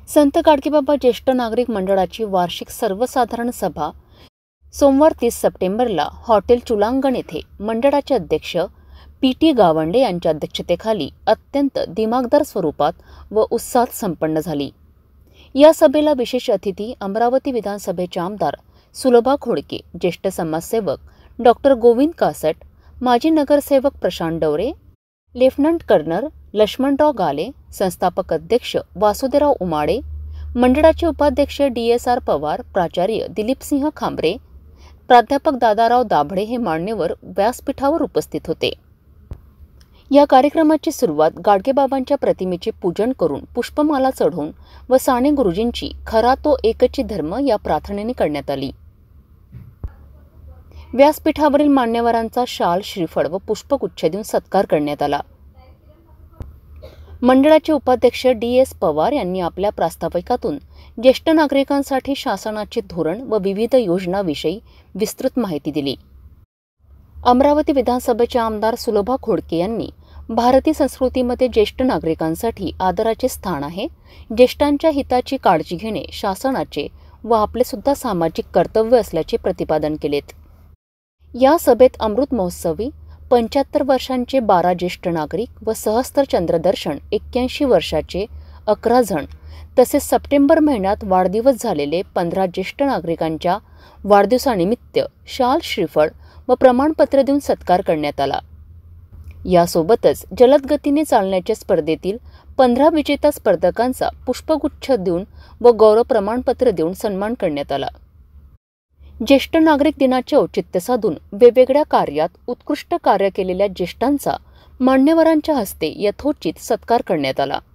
संत गाडगेबाबा ज्येष्ठ नागरिक मंडळाची वार्षिक सर्वसाधारण सभा सोमवार 30 सप्टेंबरला हॉटेल चुलांगण येथे मंडळाचे अध्यक्ष पी.टी. गावंडे यांच्या अध्यक्षतेखाली अत्यंत दिमागदार स्वरूपात व उत्साहात संपन्न झाली। या सभेला विशेष अतिथी अमरावती विधानसभेचे आमदार सुलभा खोडके, ज्येष्ठ समाजसेवक डॉक्टर गोविंद कासट, माजी नगरसेवक प्रशांत डवरे, लेफ्टनंट कर्नल लक्ष्मणराव गाले, संस्थापक अध्यक्ष वासुदेवराव उमाडे, मंडळाचे उपाध्यक्ष डी.एस.आर. पवार, प्राचार्य दिलीपसिंह खांबरे, प्राध्यापक दादाराव दाभडे हे मान्यवर व्यासपीठावर उपस्थित होते। या कार्यक्रमाची सुरुवात गाडगेबाबांच्या प्रतिमेचे पूजन करून पुष्पमाला चढवून व साने गुरुजींची खरा तो एकची धर्म या प्रार्थनेने करण्यात आली। व्यासपीठावरील मान्यवरांचा शाल, श्रीफळ व पुष्पगुच्छ देऊन सत्कार करण्यात आला। मंडळाचे उपाध्यक्ष डी.एस. पवार यांनी आपल्या प्रास्ताविकातून ज्येष्ठ नागरिकांसाठी शासनाचे धोरण व विविध योजनांविषयी विस्तृत माहिती दिली। अमरावती विधानसभेचे आमदार सुलभा खोडके यांनी भारतीय संस्कृतीमध्ये ज्येष्ठ नागरिकांसाठी आदराचे स्थान आहे, ज्येष्ठांच्या हिताची काळजी घेणे शासनाचे व आपले सुद्धा सामाजिक कर्तव्य असल्याचे प्रतिपादन केलेत। या सभेत अमृत महोत्सवी 75 वर्षांचे 12 ज्येष्ठ नागरिक व सहस्त्र चंद्रदर्शन 81 वर्षाचे 11 जण तसेच सप्टेंबर महिन्यात वाढदिवस झालेले 15 ज्येष्ठ नागरिकांच्या वाढदिवसानिमित्त शाल, श्रीफळ व प्रमाणपत्र देऊन सत्कार करण्यात आला। यासोबतच जलद गतीने चालण्याच्या स्पर्धेतील 15 विजेता स्पर्धकांचा पुष्पगुच्छ देऊन व गौरव प्रमाणपत्र देऊन सन्मान करण्यात आला। ज्येष्ठ नागरिक दिनाचे औचित्य साधून वेगवेगळ्या कार्यात उत्कृष्ट कार्य केलेल्या ज्येष्ठांचा मान्यवरांच्या हस्ते यथोचित सत्कार करण्यात आला।